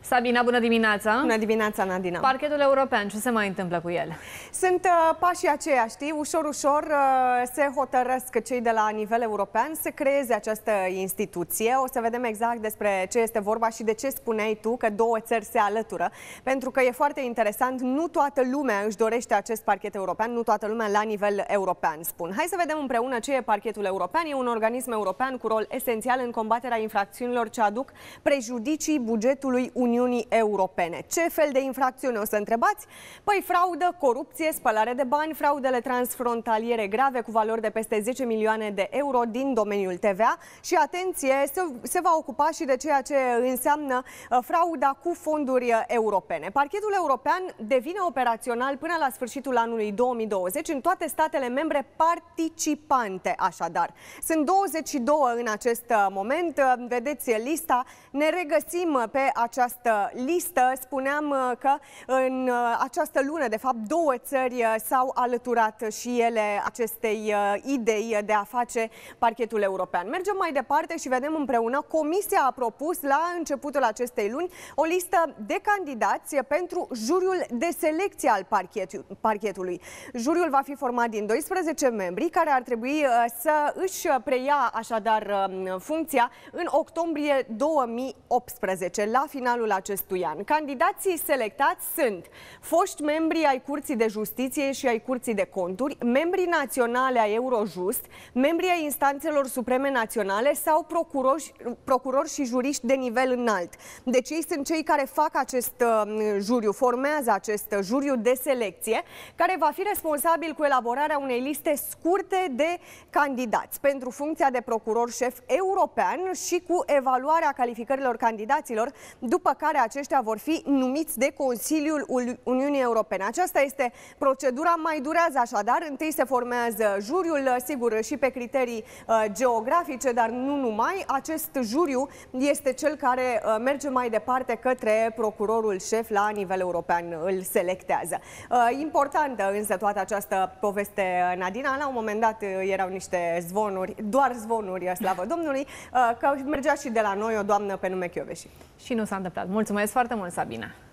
Sabina, bună dimineața! Bună dimineața, Nadina! Parchetul european, ce se mai întâmplă cu el? Sunt pașii aceia, știi? Ușor, ușor se hotărăsc cei de la nivel european să creeze această instituție. O să vedem exact despre ce este vorba și de ce spuneai tu că două țări se alătură. Pentru că e foarte interesant, nu toată lumea își dorește acest parchet european, nu toată lumea la nivel european, spun. Hai să vedem împreună ce e parchetul european. E un organism european cu rol esențial în combaterea infracțiunilor ce aduc prejudicii bugetului Uniunii Europene. Ce fel de infracțiuni, o să întrebați? Păi fraudă, corupție, spălare de bani, fraudele transfrontaliere grave cu valori de peste 10 milioane de euro din domeniul TVA și, atenție, se va ocupa și de ceea ce înseamnă frauda cu fonduri europene. Parchetul european devine operațional până la sfârșitul anului 2020 în toate statele membre participante, așadar. Sunt 22 în acest moment, vedeți lista, ne regăsim pe această listă. Spuneam că în această lună, de fapt, două țări s-au alăturat și ele acestei idei de a face parchetul european. Mergem mai departe și vedem împreună. Comisia a propus la începutul acestei luni o listă de candidați pentru juriul de selecție al parchetului. Juriul va fi format din 12 membri care ar trebui să își preia așadar funcția în octombrie 2018, la finalul acestui an. Candidații selectați sunt foști membri ai Curții de Justiție și ai Curții de Conturi, membrii naționale ai Eurojust, membrii ai instanțelor supreme naționale sau procurori și juriști de nivel înalt. Deci ei sunt cei care fac acest juriu, formează acest juriu de selecție, care va fi responsabil cu elaborarea unei liste scurte de candidați pentru funcția de procuror șef european și cu evaluarea calificărilor candidaților, după care aceștia vor fi numiți de Consiliul Uniunii Europene. Aceasta este procedura, mai durează așadar. Întâi se formează juriul, sigur, și pe criterii geografice, dar nu numai. Acest juriu este cel care merge mai departe către procurorul șef la nivel european, îl selectează. Importantă însă toată această poveste, Nadina. La un moment dat erau niște zvonuri, doar zvonuri, slavă Domnului, că mergea și de la noi o doamnă pe nume Chioveși. Și nu s-a întâmplat. Mulțumesc foarte mult, Sabina!